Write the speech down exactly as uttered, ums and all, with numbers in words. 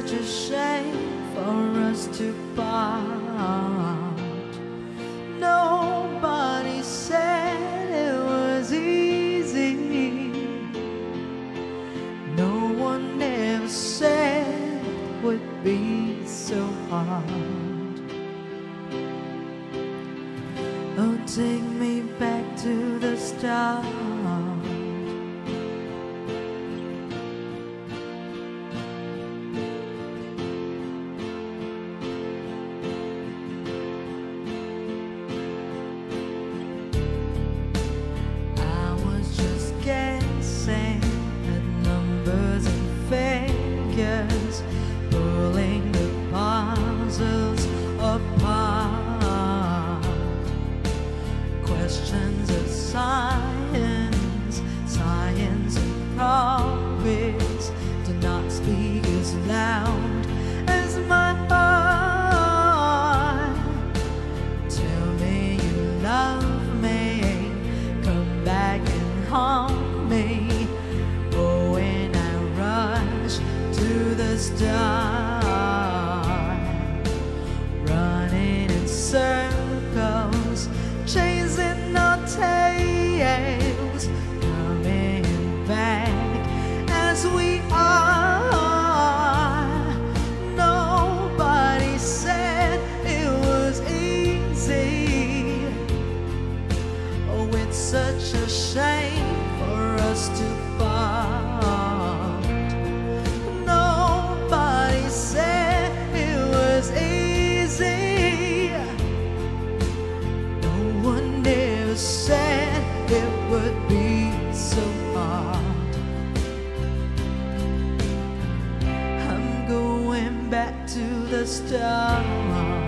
such a shame for us to part. Nobody said it was easy. No one ever said it would be so hard. Oh, take me back to the start. Pulling the puzzles apart. Questions of science, science and progress do not speak as loud as my heart. Tell me you love me, come back and haunt me. Oh, when I rush to the start, running in circles, chasing our tails, coming back as we are. Nobody said it was easy. Oh, it's such a shame for us to part. Said it would be so hard. I'm going back to the start.